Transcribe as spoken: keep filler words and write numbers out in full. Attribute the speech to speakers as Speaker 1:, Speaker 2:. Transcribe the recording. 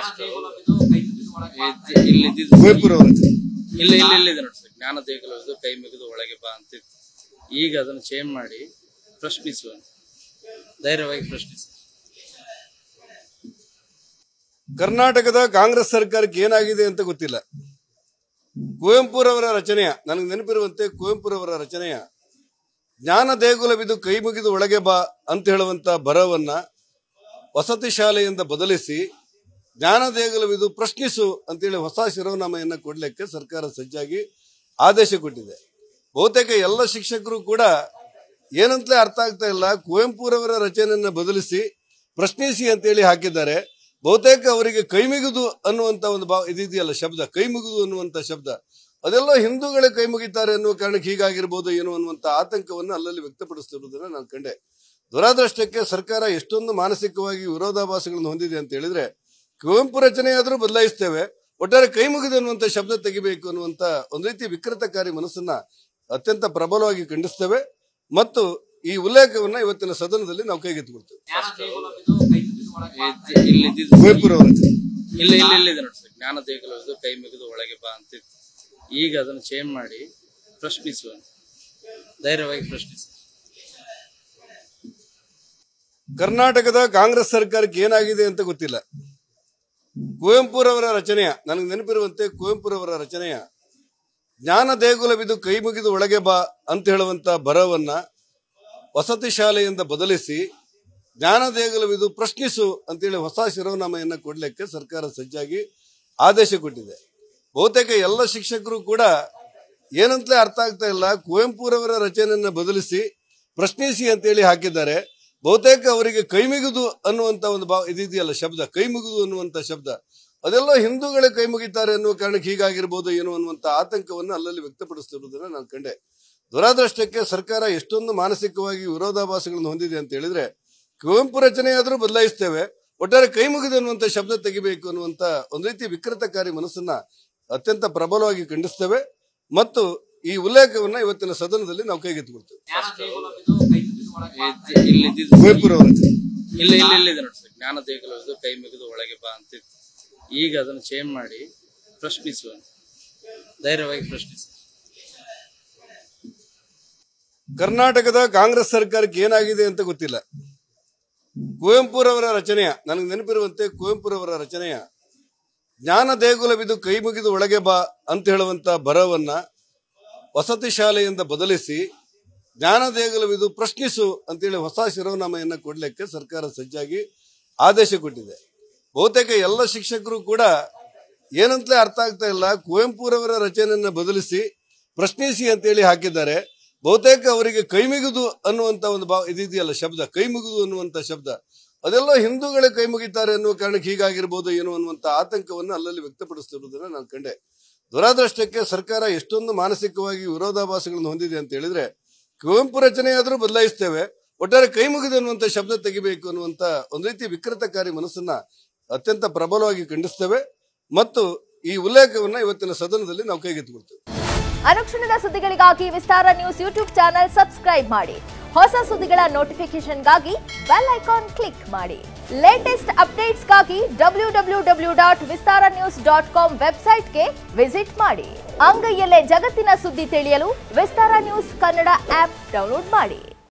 Speaker 1: ಇಲ್ಲ ಇಲ್ಲ ಇಲ್ಲ ಇದೆ ನೋಡಿ ಸರ್, ಜ್ಞಾನ ದೇಗುಲವಿದು ಕೈ ಮುಗಿದು ಒಳಗೆ ಬಾ ಅಂತ. ಈಗ ಅದನ್ನು ಚೇಂಜ್ ಮಾಡಿ ಪ್ರಶ್ನಿಸುವ, ಧೈರ್ಯವಾಗಿ ಪ್ರಶ್ನಿಸುವ.
Speaker 2: ಕರ್ನಾಟಕದ ಕಾಂಗ್ರೆಸ್ ಸರ್ಕಾರಕ್ಕೆ ಏನಾಗಿದೆ ಅಂತ ಗೊತ್ತಿಲ್ಲ. ಕುವೆಂಪುರವರ ರಚನೆಯ, ನನಗೆ ನೆನಪಿರುವಂತೆ ಕುವೆಂಪುರವರ ರಚನೆಯ ಜ್ಞಾನ ದೇಗುಲವಿದು ಕೈ ಮುಗಿದು ಒಳಗೆ ಬಾ ಅಂತ ಹೇಳುವಂತ ಬರವನ್ನ ವಸತಿ ಶಾಲೆಯಿಂದ ಬದಲಿಸಿ ಜ್ಞಾನ ದೇಗುಲವಿದು ಪ್ರಶ್ನಿಸು ಅಂತೇಳಿ ಹೊಸ ಶಿರೋನಾಮೆಯನ್ನ ಕೊಡ್ಲಿಕ್ಕೆ ಸರ್ಕಾರ ಸಜ್ಜಾಗಿ ಆದೇಶ ಕೊಟ್ಟಿದೆ. ಬಹುತೇಕ ಎಲ್ಲ ಶಿಕ್ಷಕರು ಕೂಡ ಏನಂತಲೇ ಅರ್ಥ ಆಗ್ತಾ ಇಲ್ಲ, ಕುವೆಂಪುರವರ ರಚನೆಯನ್ನ ಬದಲಿಸಿ ಪ್ರಶ್ನಿಸಿ ಅಂತೇಳಿ ಹಾಕಿದ್ದಾರೆ. ಬಹುತೇಕ ಅವರಿಗೆ ಕೈ ಮುಗಿದು ಅನ್ನುವಂತ ಒಂದು ಭಾವ ಇದೆಯಲ್ಲ ಶಬ್ದ, ಕೈ ಮುಗಿದು ಅನ್ನುವಂತ ಶಬ್ದ, ಅದೆಲ್ಲ ಹಿಂದೂಗಳೇ ಕೈ ಮುಗಿತಾರೆ ಅನ್ನುವ ಕಾರಣಕ್ಕೆ ಹೀಗಾಗಿರ್ಬೋದು ಏನೋ ಅನ್ನುವಂತ ಆತಂಕವನ್ನು ಅಲ್ಲಲ್ಲಿ ವ್ಯಕ್ತಪಡಿಸ್ತಿರುವುದನ್ನ ನಾನು ಕಂಡೆ. ದುರಾದೃಷ್ಟಕ್ಕೆ ಸರ್ಕಾರ ಎಷ್ಟೊಂದು ಮಾನಸಿಕವಾಗಿ ವಿರೋಧಾಭಾಸಗಳನ್ನು ಹೊಂದಿದೆ ಅಂತ ಹೇಳಿದ್ರೆ, ಕುವೆಂಪು ರಚನೆಯಾದ್ರೂ ಬದಲಾಯಿಸ್ತೇವೆ, ಒಟ್ಟಾರೆ ಕೈ ಮುಗಿದು ಅನ್ನುವಂತ ಶಬ್ದ ತೆಗಿಬೇಕು ಅನ್ನುವಂತ ಒಂದು ರೀತಿ ವಿಕೃತಕಾರಿ ಮನಸ್ಸನ್ನ ಅತ್ಯಂತ ಪ್ರಬಲವಾಗಿ ಖಂಡಿಸ್ತೇವೆ ಮತ್ತು ಈ ಉಲ್ಲೇಖವನ್ನ ಇವತ್ತಿನ ಸದನದಲ್ಲಿ ನಾವು ಕೈಗೆತ್ತಿಕೊಳ್ತೇವೆ.
Speaker 1: ಇಲ್ಲ ಇಲ್ಲ ಇಲ್ಲ ಇದೆ ನೋಡಿ ಸರ್, ಜ್ಞಾನ ದೇಗುಲವಿದು ಕೈ ಮುಗಿದು ಒಳಗೆ ಬಾ ಅಂತ. ಈಗ ಅದನ್ನು ಚೇಂಜ್ ಮಾಡಿ ಪ್ರಶ್ನಿಸುವ, ಧೈರ್ಯವಾಗಿ ಪ್ರಶ್ನಿಸುವ.
Speaker 2: ಕರ್ನಾಟಕದ ಕಾಂಗ್ರೆಸ್ ಸರ್ಕಾರಕ್ಕೆ ಏನಾಗಿದೆ ಅಂತ ಗೊತ್ತಿಲ್ಲ. ಕುವೆಂಪುರವರ ರಚನೆಯ, ನನಗೆ ನೆನಪಿರುವಂತೆ ಕುವೆಂಪುರವರ ರಚನೆಯ ಜ್ಞಾನ ದೇಗುಲವಿದು ಕೈ ಮುಗಿದು ಒಳಗೆ ಬಾ ಅಂತ ಹೇಳುವಂತ ಬರವನ್ನ ವಸತಿ ಶಾಲೆಯಿಂದ ಬದಲಿಸಿ ಜ್ಞಾನ ದೇಗುಲವಿದು ಪ್ರಶ್ನಿಸು ಅಂತೇಳಿ ಹೊಸ ಶಿರೋನಾಮೆಯನ್ನ ಕೊಡ್ಲಿಕ್ಕೆ ಸರ್ಕಾರ ಸಜ್ಜಾಗಿ ಆದೇಶ ಕೊಟ್ಟಿದೆ. ಬಹುತೇಕ ಎಲ್ಲ ಶಿಕ್ಷಕರು ಕೂಡ ಏನಂತಲೇ ಅರ್ಥ ಆಗ್ತಾ ಇಲ್ಲ, ಕುವೆಂಪುರವರ ರಚನೆಯನ್ನ ಬದಲಿಸಿ ಪ್ರಶ್ನಿಸಿ ಅಂತೇಳಿ ಹಾಕಿದ್ದಾರೆ. ಬಹುತೇಕ ಅವರಿಗೆ ಕೈ ಮುಗಿದು ಅನ್ನುವಂತ ಒಂದು ಭಾವ ಇದೆಯಲ್ಲ ಶಬ್ದ, ಕೈ ಮುಗಿದು ಅನ್ನುವಂತ ಶಬ್ದ, ಅದೆಲ್ಲ ಹಿಂದೂಗಳೇ ಕೈ ಮುಗಿತಾರೆ ಅನ್ನುವ ಕಾರಣಕ್ಕೆ ಹೀಗಾಗಿರ್ಬೋದು ಏನೋ ಅನ್ನುವಂತ ಆತಂಕವನ್ನು ಅಲ್ಲಲ್ಲಿ ವ್ಯಕ್ತಪಡಿಸ್ತಿರುವುದನ್ನ ನಾನು ಕಂಡೆ. ದುರಾದೃಷ್ಟಕ್ಕೆ ಸರ್ಕಾರ ಎಷ್ಟೊಂದು ಮಾನಸಿಕವಾಗಿ ವಿರೋಧಾಭಾಸಗಳನ್ನು ಹೊಂದಿದೆ ಅಂತ ಹೇಳಿದ್ರೆ, ಕುವೆಂಪು ರಚನೆಯಾದ್ರೂ ಬದಲಾಯಿಸ್ತೇವೆ, ಒಟ್ಟಾರೆ ಕೈ ಮುಗಿದು ಅನ್ನುವಂತ ಶಬ್ದ ತೆಗಿಬೇಕು ಅನ್ನುವಂತ ಒಂದು ರೀತಿ ವಿಕೃತಕಾರಿ ಮನಸ್ಸನ್ನ ಅತ್ಯಂತ ಪ್ರಬಲವಾಗಿ ಖಂಡಿಸ್ತೇವೆ ಮತ್ತು ಈ ಉಲ್ಲೇಖವನ್ನ ಇವತ್ತಿನ ಸದನದಲ್ಲಿ ನಾವು ಕೈಗೆತ್ತಿಕೊಳ್ತೇವೆ.
Speaker 1: ಇಲ್ಲ ಇಲ್ಲ ಇಲ್ಲ ಇದೆ ನೋಡಿ ಸರ್, ಜ್ಞಾನ ದೇಗುಲವಿದು ಕೈ ಮುಗಿದು ಒಳಗೆ ಬಾ ಅಂತ. ಈಗ ಅದನ್ನು ಚೇಂಜ್ ಮಾಡಿ ಪ್ರಶ್ನಿಸುವ, ಧೈರ್ಯವಾಗಿ ಪ್ರಶ್ನಿಸುವ.
Speaker 2: ಕರ್ನಾಟಕದ ಕಾಂಗ್ರೆಸ್ ಸರ್ಕಾರಕ್ಕೆ ಏನಾಗಿದೆ ಅಂತ ಗೊತ್ತಿಲ್ಲ. ಕುವೆಂಪುರವರ ರಚನೆಯ, ನನಗೆ ನೆನಪಿರುವಂತೆ ಕುವೆಂಪುರವರ ರಚನೆಯ ಜ್ಞಾನ ದೇಗುಲವಿದು ಕೈ ಮುಗಿದು ಒಳಗೆ ಬಾ ಅಂತ ಹೇಳುವಂತ ಬರವನ್ನ ವಸತಿ ಶಾಲೆಯಿಂದ ಬದಲಿಸಿ ಜ್ಞಾನ ದೇಗುಲವಿದು ಪ್ರಶ್ನಿಸು ಅಂತೇಳಿ ಹೊಸ ಶಿರೋನಾಮೆಯನ್ನ ಕೊಡ್ಲಿಕ್ಕೆ ಸರ್ಕಾರ ಸಜ್ಜಾಗಿ ಆದೇಶ ಕೊಟ್ಟಿದೆ. ಬಹುತೇಕ ಎಲ್ಲ ಶಿಕ್ಷಕರು ಕೂಡ ಏನಂತಲೇ ಅರ್ಥ ಆಗ್ತಾ ಇಲ್ಲ, ಕುವೆಂಪುರವರ ರಚನೆಯನ್ನ ಬದಲಿಸಿ ಪ್ರಶ್ನಿಸಿ ಅಂತೇಳಿ ಹಾಕಿದ್ದಾರೆ. ಬಹುತೇಕ ಅವರಿಗೆ ಕೈ ಮುಗಿದು ಅನ್ನುವಂತ ಒಂದು ಭಾವ ಇದೆಯಲ್ಲ ಶಬ್ದ, ಕೈ ಮುಗಿದು ಅನ್ನುವಂತ ಶಬ್ದ, ಅದೆಲ್ಲ ಹಿಂದೂಗಳೇ ಕೈ ಮುಗಿತಾರೆ ಅನ್ನುವ ಕಾರಣಕ್ಕೆ ಹೀಗಾಗಿರ್ಬೋದು ಏನೋ ಅನ್ನುವಂತ ಆತಂಕವನ್ನು ಅಲ್ಲಲ್ಲಿ ವ್ಯಕ್ತಪಡಿಸ್ತಿರುವುದನ್ನ ನಾನು ಕಂಡೆ. ದುರಾದೃಷ್ಟಕ್ಕೆ ಸರ್ಕಾರ ಎಷ್ಟೊಂದು ಮಾನಸಿಕವಾಗಿ ವಿರೋಧಾಭಾಸಗಳನ್ನು ಹೊಂದಿದೆ ಅಂತ ಹೇಳಿದ್ರೆ, ಕುವೆಂಪು ರಚನೆಯಾದ್ರೂ ಬದಲಾಯಿಸ್ತೇವೆ, ಒಟ್ಟಾರೆ ಕೈ ಮುಗಿದು ಅನ್ನುವಂತ ಶಬ್ದ ತೆಗಿಬೇಕು ಅನ್ನುವಂತ ಒಂದು ರೀತಿ ವಿಕೃತಕಾರಿ ಮನಸ್ಸನ್ನ ಅತ್ಯಂತ ಪ್ರಬಲವಾಗಿ ಖಂಡಿಸ್ತೇವೆ ಮತ್ತು ಈ ಉಲ್ಲೇಖವನ್ನ ಇವತ್ತಿನ ಸದನದಲ್ಲಿ ನಾವು ಕೈಗೆತ್ತಿಕೊಳ್ತೇವೆ.
Speaker 3: ಅನುಕ್ಷಣದ ಸುದ್ದಿಗಳಿಗಾಗಿ Vistara news YouTube channel subscribe ಮಾಡಿ. ಹೊಸ ಸುದ್ದಿಗಳ ನೋಟಿಫಿಕೇಶನ್ಗಾಗಿ ಬೆಲ್ ಐಕಾನ್ ಕ್ಲಿಕ್ ಮಾಡಿ. ಲೇಟೆಸ್ಟ್ ಅಪ್ಡೇಟ್ಸ್ಗಾಗಿ W W W dot Vistara news dot com ವೆಬ್ಸೈಟ್ಗೆ ವಿಸಿಟ್ ಮಾಡಿ. ಅಂಗೈಯಲ್ಲೇ ಜಗತ್ತಿನ ಸುದ್ದಿ ತಿಳಿಯಲು Vistara news Kannada app download ಮಾಡಿ.